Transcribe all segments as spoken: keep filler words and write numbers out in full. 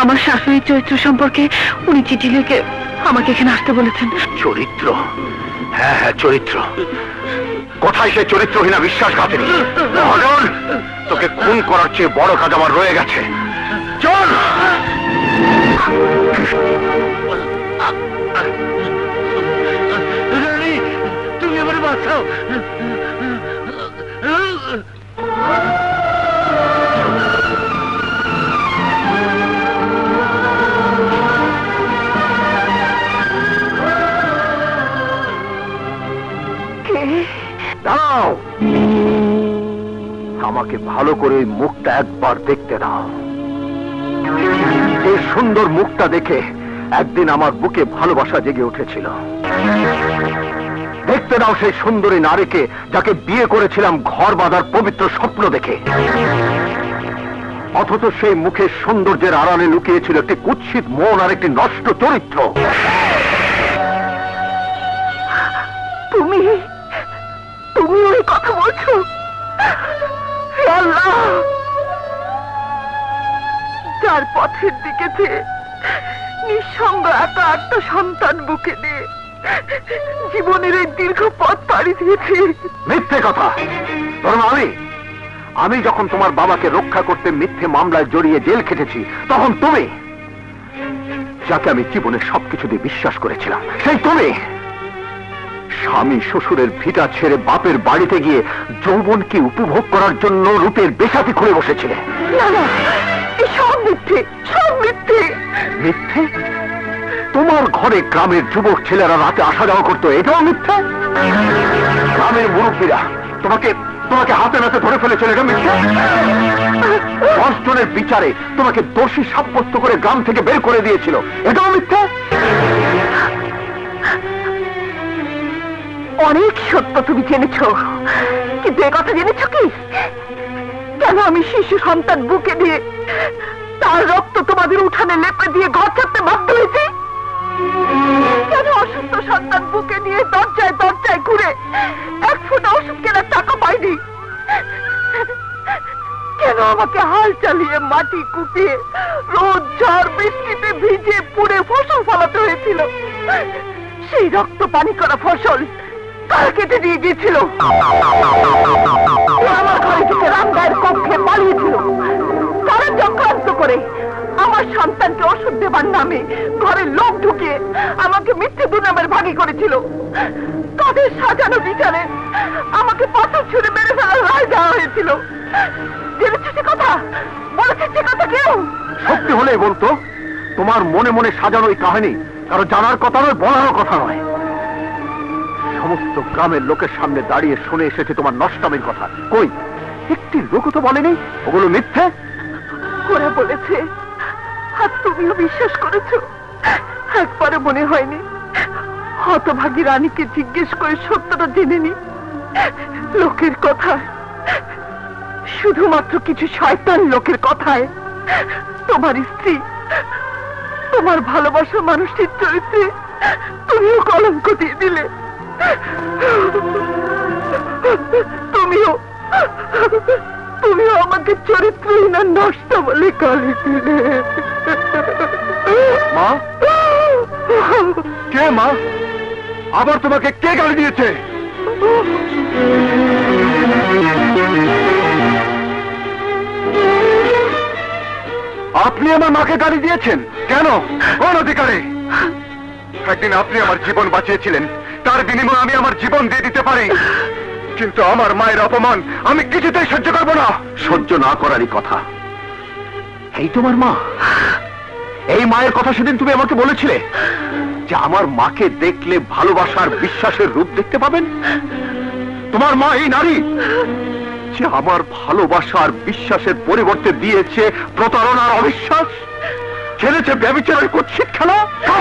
আমার শাশুড়ির চরিত্র সম্পর্কে উনি চিঠি লিখে আমাকে এখানে আসতে বলেছেন। চরিত্র? হ্যাঁ হ্যাঁ চরিত্র। কোথায় সে চরিত্রহীনা বিশ্বাসঘাতিনী? মহাজন, তোকে খুন করার চেয়ে বড় কাজ আমার রয়ে গেছে। চল। রানী, তুমি আমার বাঁচাও। দাও, আমাকে ভালো করে মুখটা একবার দেখতে দাও। এই সুন্দর মুখটা দেখে একদিন আমার বুকে ভালোবাসা জেগে উঠেছিল। দেখতে দাও সেই সুন্দরী নারীকে যাকে বিয়ে করেছিলাম ঘর বাঁধার পবিত্র স্বপ্ন দেখে। অথচ সেই মুখের সৌন্দর্যের আড়ালে লুকিয়েছিল একটি কুৎসিত মন আর একটি নষ্ট চরিত্র। তুমি তুমি ওই কথা বলছো? আল্লাহ, যার পথের দিকে যে নিঃসঙ্গ একা একটা সন্তান বুকে নিয়ে জীবনের এই দীর্ঘ পথ পাড়ি দিয়েছি। মিথ্যে কথা। ধরুন, আমি আমি যখন তোমার বাবাকে রক্ষা করতে মিথ্যে মামলায় জড়িয়ে জেল খেটেছি, তখন তুমি, যাকে আমি জীবনের সবকিছু দিয়ে বিশ্বাস করেছিলাম, সেই তুমি স্বামী শ্বশুরের ভিটা ছেড়ে বাপের বাড়িতে গিয়ে যৌবনকে উপভোগ করার জন্য রূপের বেশাতি খুলে বসেছিলে। না না, সব মিথ্যে, সব মিথ্যে। মিথ্যে? তোমার ঘরে গ্রামের যুবক ছেলেরা রাতে আসা যাওয়া করতো, এটাও মিথ্যে? গ্রামের মুরব্বীরা তোমাকে তোমাকে হাতে নাতে ধরে ফেলেছিল, এটা মিথ্যে? দশ জনের বিচারে তোমাকে দোষী সাব্যস্ত করে গ্রাম থেকে বের করে দিয়েছিল, এটাও মিথ্যে? অনেক সত্য তুমি জেনেছ, কিন্তু এ কথা জেনেছ কি কেন আমি শিশু সন্তান বুকে দিয়ে তার রক্ত তোমাদের উঠানে লেপে দিয়ে ঘর ছাড়তে বাধ্য হয়েছি? কেন অসুস্থ সন্তান বুকে নিয়ে দরজায় দরজায় ঘুরে এক ফুটা ওষুধ কেনার টাকা পাইনি? কেন আমাকে হাল চালিয়ে মাটি কুপিয়ে রোদ ঝড় বৃষ্টিতে ভিজে পুড়ে ফসল ফলাতে হয়েছিল? সেই রক্ত পানি করা ফসল কার কেটে দিয়ে গিয়েছিল? আমার ঘরে থেকে রামগায়ের কক্ষে পালিয়েছিল। তারা চক্রান্ত করে আমার সন্তানকে ওষুধ দেবার নামে ঘরে লোক ঢুকিয়ে আমাকে মিথ্যে দুনামের ভাগী করেছিল। তাদের সাজানো বিচারে আমাকে পাথর ছুঁড়ে মেরে ফেলার রায় দেওয়া হয়েছিল। জেনেছে সে কথা? বলেছে সে কথা কেউ? সত্যি হলেই বলতো। তোমার মনে মনে সাজানো এই কাহিনী কারো জানার কথা নয়, বলারও কথা নয়। সমস্ত গ্রামের লোকের সামনে দাঁড়িয়ে শুনে এসেছে তোমার নষ্টামির কথা। কই একটি লোক তো বলেনি ওগুলো মিথ্যে? ওরা বলেছে, আর তুমিও বিশ্বাস করেছো। একবারে মনে হয়নি হতভাগী রানীকে জিজ্ঞেস করে সত্যটা জেনে নি? লোকের কথায়, শুধুমাত্র কিছু শয়তান লোকের কথায় তোমার স্ত্রী, তোমার ভালোবাসার মানুষটির চরিত্রে তুমিও কলঙ্ক দিয়ে দিলে। তুমিও তুমিও আমাকে চরিত্রহীন আর নষ্ট বলে গালি দিলে। মা, কে মা? আবার তোমাকে কে গালি দিয়েছে? আপনি আমার মাকে গালি দিয়েছেন কেন? কোন অধিকারে? একদিন আপনি আমার জীবন বাঁচিয়েছিলেন, তার বিনিময়ে আমি আমার জীবন দিয়ে দিতে পারি, কিন্তু আমার মায়ের অপমান আমি কিছুতেই সহ্য করব না। সহ্য না করারই কথা। এই তোমার মা? এই মায়ের কথা সেদিন তুমি আমাকে বলেছিলে যে আমার মাকে দেখলে ভালোবাসার বিশ্বাসের রূপ দেখতে পাবেন। তোমার মা এই নারী যে আমার ভালোবাসার বিশ্বাসের পরিবর্তে দিয়েছে প্রতারণার অবিশ্বাস, খেলেছে ব্যভিচারের কুৎসিত খেলা।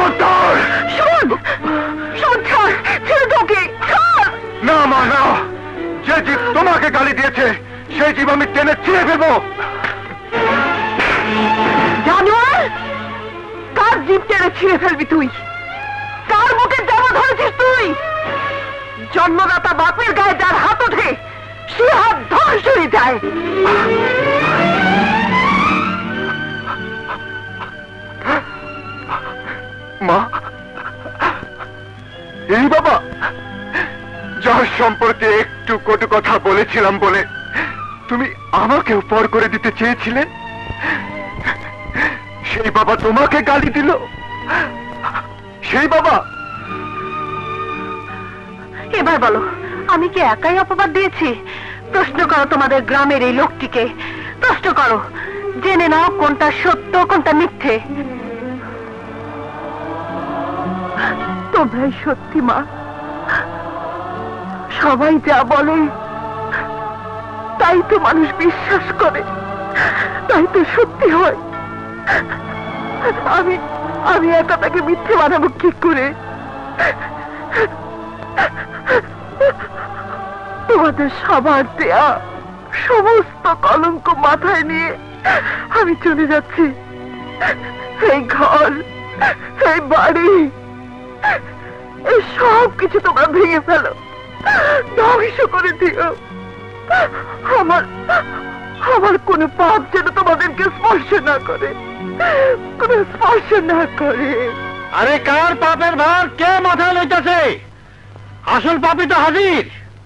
না মা, না। যে জীব তোমাকে গালি দিয়েছে সেই জীব আমি টেনে ছিঁড়ে ফেলবো। জানোয়ার, কার জীব টেনে ছিঁড়ে ফেলবি তুই? কার মুখে জামা ধরেছিস তুই? জন্মদাতা বাপের গায়ে যার হাত ওঠে সে হাত ধ্বংস হয়ে যায়। মা, এই বাবা যার সম্পর্কে একটু কটু কথা বলেছিলাম বলে তুমি আমাকেও পর করে দিতে চেয়েছিলে, সেই বাবা তোমাকে গালি দিল? সেই বাবা? এবার বলো, আমি কি একাই অপবাদ দিয়েছি? প্রশ্ন করো তোমাদের গ্রামের এই লোকটিকে, প্রশ্ন করো, জেনে নাও কোনটা সত্য কোনটা মিথ্যে। তোমরাই সত্যি মা, সবাই যা বলে তাই তো মানুষ বিশ্বাস করে, তাই তো সত্যি হয়। আমি আমি একা তাকে মিথ্যে বানাবো কি করে? তোমাদের সবার দেয়া সমস্ত কলঙ্ক মাথায় নিয়ে আমি চলে যাচ্ছি। এই ঘর, এই বাড়ি, এই সব কিছু তোমরা ভেঙে ফেলো, ধ্বংস করে দিও। আমার আমার কোনো পাপ যেন তোমাদেরকে স্পর্শ না করে, কোনো স্পর্শ না করে। আরে কার পাপের ভার কে মাথায় লইতেছে? আসল পাপি তো হাজির।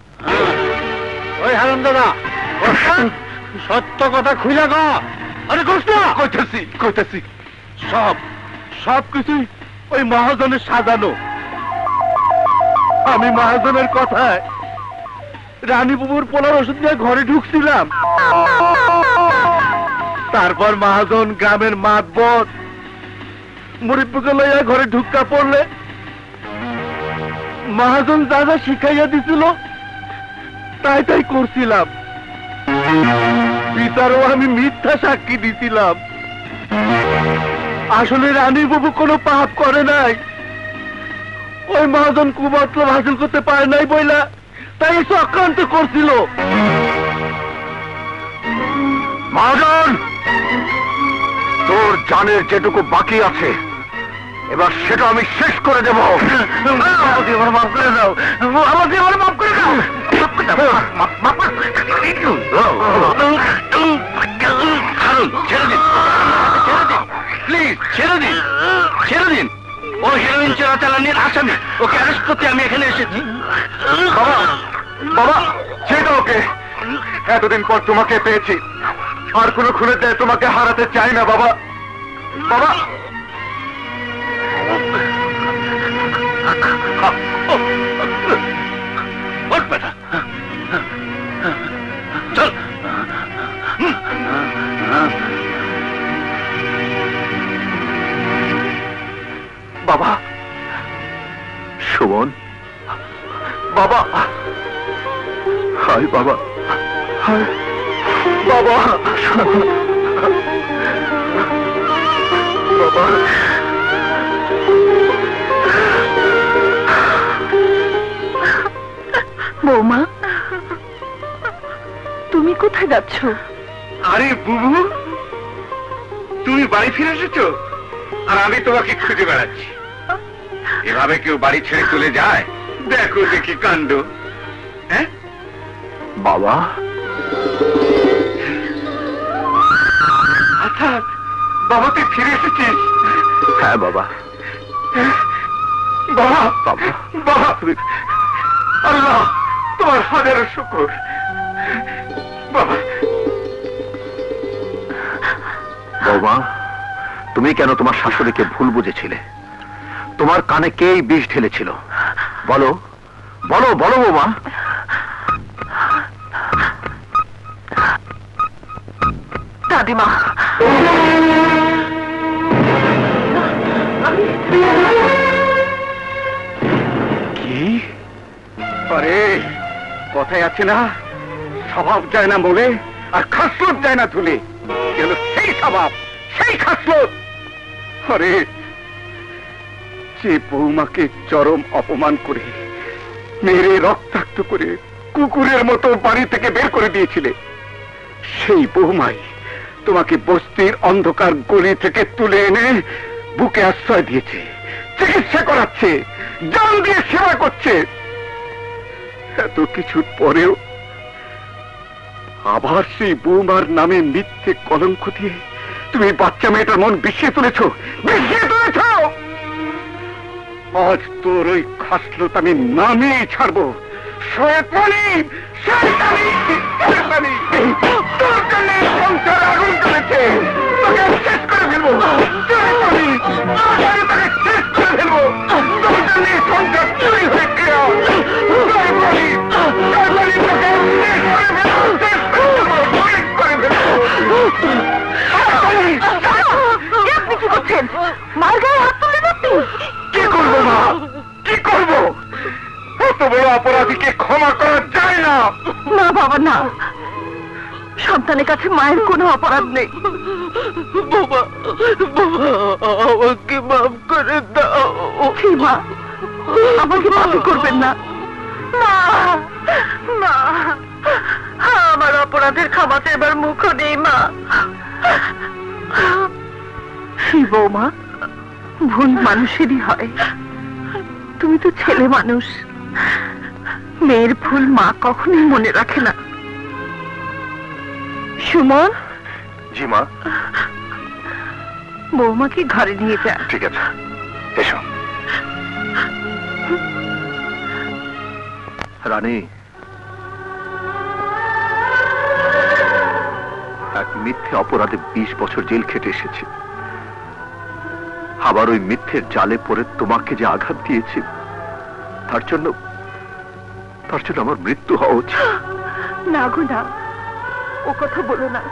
ওই হারাম দাদা, সত্য কথা খুলে গা। আরে কষ্ট কইতেছি কইতেছি সব সব কিছুই ওই মহাজনের সাজানো। আমি মহাজনের কথায় রানী বুবুর পোলার ওষুধ নিয়ে ঘরে ঢুকছিলাম। তারপর মহাজন গ্রামের মাতবর মুরিব্বুকে লইয়া ঘরে ঢুকা পড়লে মহাজন যা যা শিখাইয়া দিছিল তাই তাই করছিলাম। বিচারও আমি মিথ্যা সাক্ষী দিছিলাম। আসলে রানী বাবু কোনো পাপ করে নাই। ওই মহাজন কুমতলব হাসিল করতে পারে নাই বইলা তাই চক্রান্ত করছিল। মহাজন, তোর জানের যেটুকু বাকি আছে এবার সেটা আমি শেষ করে দেব। আমাকে এবার মাফ করে দাও, আমাকে এবার মাফ করে দাও। হারুন, ছেড়ে দিন, ছেড়ে দিন, প্লিজ ছেড়ে দিন, ছেড়ে দিন। ও হেরোইন চোরাচালানির আসামি, ওকে অ্যারেস্ট করতে আমি এখানে এসেছি। বাবা, বাবা ছেড়ে দাও ওকে। এতদিন পর তোমাকে পেয়েছি, আর কোনো খুলে দেয় তোমাকে হারাতে চাই না বাবা। বাবা ওঠ বেটা, চল। বাবা, সুমন, বাবা, হায় বাবা, হায় বাবা, বাবা। বৌমা, তুমি কোথায় যাচ্ছ? আরে বুবু, তুমি বাড়ি ফিরে এসেছো আর আমি তোমাকে খুঁজে বেড়াচ্ছি। এভাবে কেউ বাড়ি ছেড়ে চলে যায়? দেখো দেখি কাণ্ড। হ্যাঁ বাবা, আচ্ছা বাবা তুই ফিরে এসেছিস? হ্যাঁ বাবা। বাবা, বাবা, বাবা, আল্লাহ তোমার হাজারো শুকর। বাবা, বৌমা, তুমি কেন তোমার শাশুড়িকে ভুল বুঝেছিলে? তোমার কানে কে বিষ ঢেলেছিল? বলো বলো বলো বৌমা। দাদিমা, কি? আরে কথায় আছে না, স্বভাব যায় না বলে আর খাসলত যায় না ধুলে। গেল সেই স্বভাব, সেই খাসলত। আরে যে বৌমাকে চরম অপমান করে মেরে রক্তাক্ত করে কুকুরের মতো বাড়ি থেকে বের করে দিয়েছিলে, সেই বৌমাই তোমাকে বস্তির অন্ধকার গলি থেকে তুলে এনে বুকে আশ্রয় দিয়েছে, চিকিৎসা করাচ্ছে, জান দিয়ে সেবা করছে। এত কিছুর পরেও আবার সেই বৌমার নামে মিথ্যে কলঙ্ক দিয়ে তুমি বাচ্চা মেয়েটার মন বিষিয়ে তুলেছ, বিষিয়ে তুলেছ। আজ তোর ওই খাসলত আমি নামেই ছাড়বো। শয়তানি, শয়তানি, শয়তানি! তোর জন্য সংসার আগুন করেছে, তোকে শেষ করে ফেলবো। শয়তানি, আমি তোকে শেষ করে ফেলবো। তোর জন্য সংসার চুরি হয়ে গেল। শয়তানি, শয়তানি, তোকে শেষ করে ফেলবো, শেষ করে ফেলবো, শেষ করে ফেলবো। আপনি কি করছেন? মার গায়ে হাত তুললেন আপনি? কি করবো মা, কি করবো? এত বড় অপরাধীকে ক্ষমা করা যায় না। না বাবা, না। সন্তানের কাছে মায়ের কোনো অপরাধ নেই। বাবা, বাবা, আমাকে মাফ করে দাও। কি মা, আমাকে মাফ করবেন না? না, না, আমার অপরাধের ক্ষমাতে এবার মুখও নেই মা। কি বৌমা, ভুল মানুষেরই হয়। তুমি তো ছেলে মানুষ, মেয়ের ভুল মা কখনোই মনে রাখে না। সুমন। জি মা। বৌমাকে ঘরে নিয়ে যা। ঠিক আছে, এসো। রানী, এক মিথ্যে অপরাধে বিশ বছর জেল খেটে এসেছে। আবার ওই মিথ্যের জালে পড়ে তোমাকে যে আঘাত দিয়েছে, তার জন্য তার জন্য আমার মৃত্যু হওয়া উচিত। না গো না, ও কথা বলো না।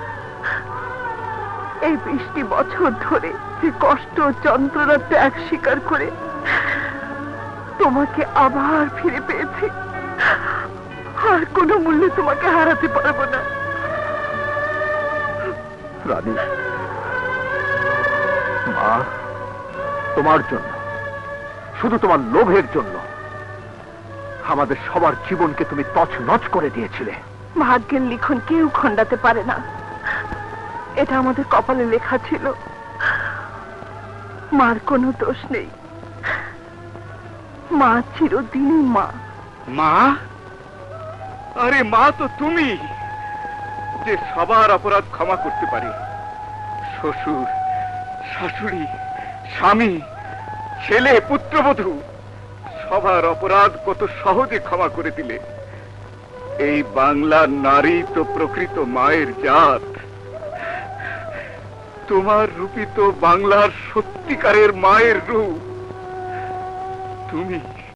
এই বিশটি বছর ধরে যে কষ্ট যন্ত্রণা ত্যাগ স্বীকার করে তোমাকে আবার ফিরে পেয়েছি, আর কোনো মূল্যে তোমাকে হারাতে পারবো না। রানী, মা তোমার জন্য, শুধু তোমার লোভের জন্য আমাদের সবার জীবনকে তুমি তছনছ করে দিয়েছিলে। ভাগ্যের লিখন কেউ খণ্ডাতে পারে না, এটা আমাদের কপালে লেখা ছিল। মার কোনো দোষ নেই, মা চিরদিনই মা। মা? আরে মা তো তুমি, যে সবার অপরাধ ক্ষমা করতে পারে। শ্বশুর, শাশুড়ি, স্বামী, ছেলে, পুত্রবধূ সবার অপরাধ কত সহজে ক্ষমা করে দিলে। এই বাংলার নারী তো প্রকৃত মায়ের জাত। তোমার রূপই তো বাংলার সত্যিকারের মায়ের রূপ। তুমি